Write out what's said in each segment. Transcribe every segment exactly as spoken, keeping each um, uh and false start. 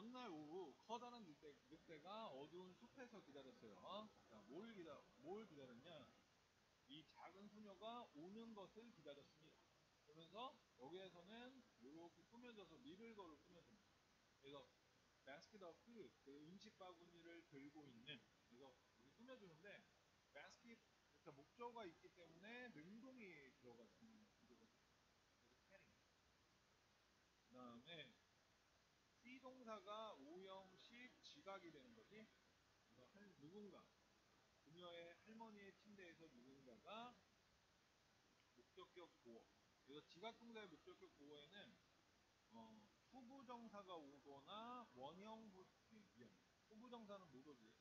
어느 날 오후 커다란 늑대, 늑대가 어두운 숲에서 기다렸어요. 자, 뭘 기다, 뭘 기다렸냐? 이 작은 소녀가 오는 것을 기다렸습니다. 그러면서 여기에서는 이렇게 꾸며져서 리을거로 꾸며집니다. 그래서 바스켓 오브 푸드, 그 음식 바구니를 들고 있는, 그래서 여기 꾸며주는데 바스켓, 그러니까 목적어가 있기 때문에 능동이 들어가 있는 구조거든요. 그래서 캐링. 그 다음에 C 동사가 오형식 지각이 되는 거지. 그래서 할, 누군가, 그녀의 할머니의 침대에서 누군가가 목적격 보어. 그래서 지각동사의 목적격 보어에는 어, 투부정사가 오거나 원형 부, 미안. 투부정사는 못 오지.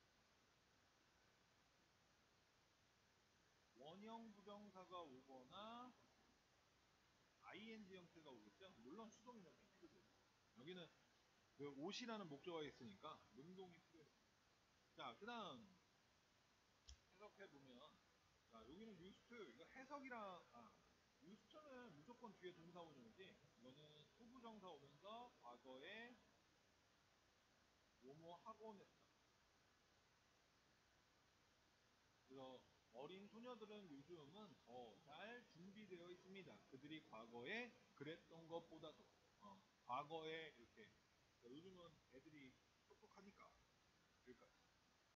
원형 부정사가 오거나 아이엔지 형태가 오겠죠. 물론 수동인 형태 필요죠. 여기는 그 옷이라는 목적어가 있으니까 능동이 필요해요. 자, 그 다음 해석해보면, 자, 여기는 used, 이거 해석이랑, 아, used는 무조건 뒤에 동사 원형이지, 이거는 소부정사 오면서 과거에 뭐뭐 하곤 했다. 그래서 어린 소녀들은 요즘은 더 잘 준비되어 있습니다. 그들이 과거에 그랬던 것보다도, 어, 과거에 이렇게, 그러니까 요즘은 애들이 똑똑하니까, 그러니까